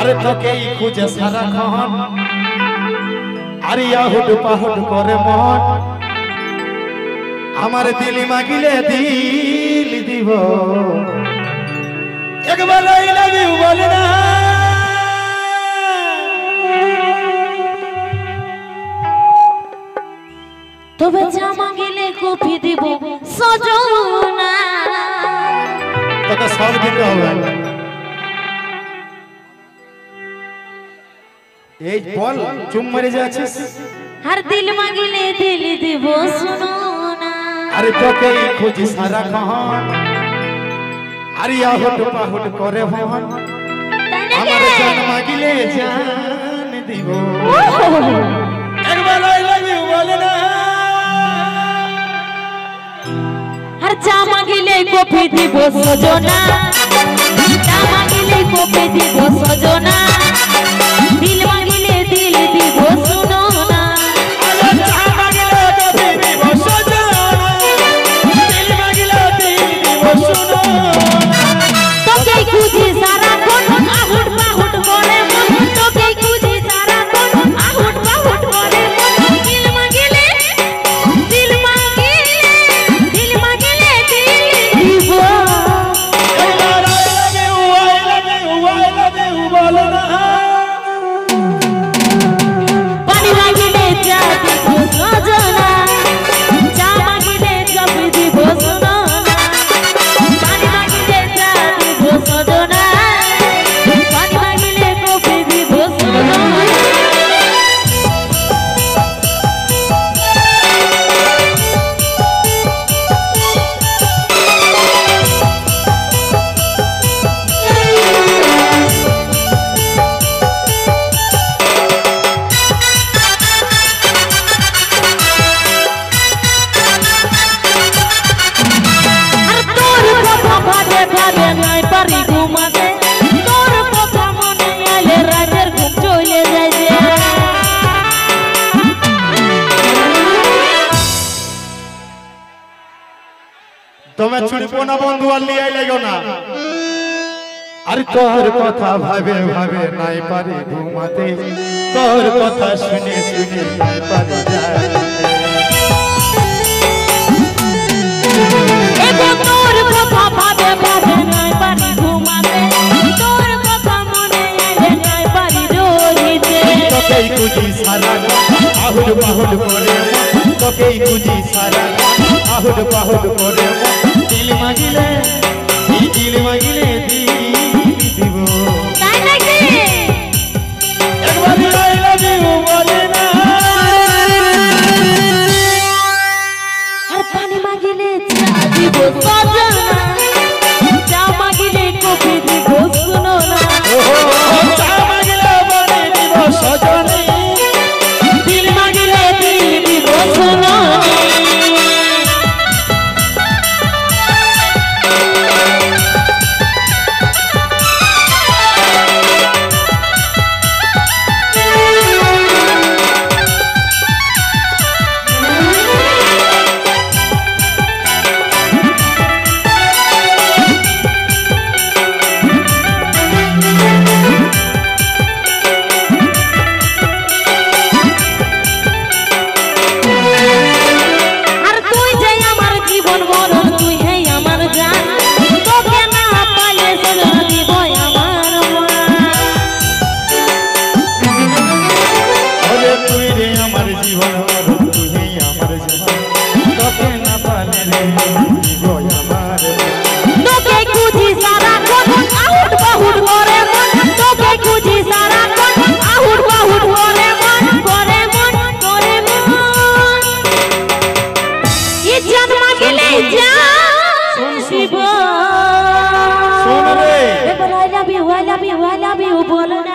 अरे তোকেই খুঁজে সারাক্ষণ আরে আহুড পাহুড করে মন আমার দিল মাগিলে দিল দিব একবার আই লাভ ইউ বলে না তবে যা মাগিলে কফি দিব সজনা তোকে সব দিতে হবে এই বল চুম মেরে যাচ্ছিস हर दिल मांगिले दिल दिबो सुनो ना अरे তোকেই খুঁজি সারাক্ষণ আরে আহুড পাহুড করে মন আমার জান মাগিলে জান দিব একবার আই লাভ ইউ বলে না हर जा मांगिले कफि दिबो सजना जा मांगिले कफि दिबो सजना दिल मांगिले दिल दिबो सुनो ना अरे जा मांगिले कफि दिबो सजना दिल मांगिले दिल दिबो सुनो তোকে খুঁজি সারাক্ষণ আহুড পাহুড করে মন তোকে খুঁজি সারাক্ষণ আহুড পাহুড করে মন দিল মাগিলে দিল মাগিলে দিল দিব একবার আই লাভ ইউ বলে না পানি মাগিলে যা দিব সজনা যা মাগিলে কফি দিব সুনো না পানি মাগিলে যা দিব সজনা পানি মাগিলে কফি দিব সুনো না তোর কথা ভাবে ভাবে নাই পারি ঘুমাতে তোর কথা মনে আইলে রাতের ঘুম চলে যায় যে তুমি ছুড়বো না বন্ধু আর লিয়ে লাগো না আরে তোর কথা ভাবে ভাবে নাই পারি ঘুমাতে তোর কথা শুনে শুনে নাই পারি যাইতে এগো তোর কথা ভাবে ভাবে নাই পারি ঘুমাতে তোর কথা মনে আইলে নাই পারি রহিতে তোকেই খুঁজি সারা আহুড পাহুড করে তোকেই খুঁজি সারা আহুড পাহুড করে দিল মাগিলে দিল মাগিলে দিল দিব তাই নাকি একবার আই লাভ ইউ বলে না আর পানি মাগিলে চা দিব সজনা চা মাগিলে কফি দিব শুনো না চা মাগিলে বলে দিব সজনী দিল মাগিলে দিল দিব শুনো আর তুই যে আমার জীবন মরণ তুই হে আমার জান তোকে না পাইলে চলে দিব আমার ওরে তুই রে আমার জীবন তুই আমার জান তোকে না পালে রে দিব আমার তোকে খুঁজি সারাক্ষণ আহুড পাহুড করে মন তোকে খুঁজি সারাক্ষণ আহুড পাহুড করে মন করে মন করে মন ये जन्म के लिए जान शिव सुन रे I love you I love you I love you बोलना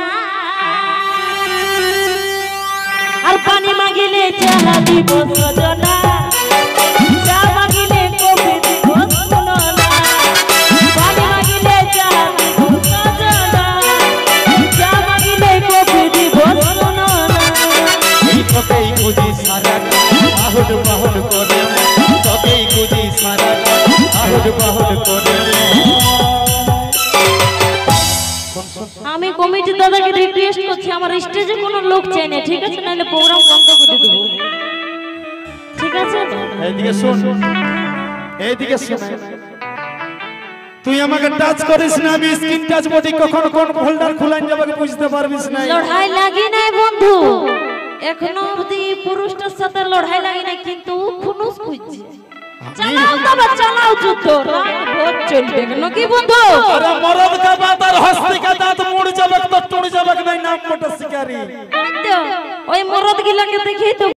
और पानी मांगिले चाह দিব সজনা চা মাগিলে কফি দিব শুনো না পানি মাগিলে চাহ দিব সজনা চা মাগিলে কফি দিব শুনো না তোকেই খুঁজি সারা আহুড পাহুড করে তোকেই খুঁজি সারা আহুড পাহুড করে আমি কমিটি দাদা আমার স্টেজে কোনো লোক চাই না, ঠিক আছে? নাহলে প্রোগ্রাম বন্ধ করে দেবো, ঠিক আছে? এইদিকে শোন, এইদিকে শোন, তুই আমাকে টাচ করিস না, আমি স্ক্রিন টাচ বডি কখন কোন ফোল্ডার খুলান যাবে বুঝতে পারবিস না। লড়াই লাগি নাই বন্ধু, এখনো অবধি পুরুষটার সাথে লড়াই লাগি নাই, কিন্তু খুনুস খুঁজছে। চালাও তবে চালাও যুদ্ধ, রাত ভোর চলবে নাকি বন্ধু? আরে মরদ কা বাত আর হস্তি কা দাঁত মুড় যাবে তো টুড় যাবে নাই, নাম মোটা শিকারি। ওই মরদ গিলাকে দেখি তো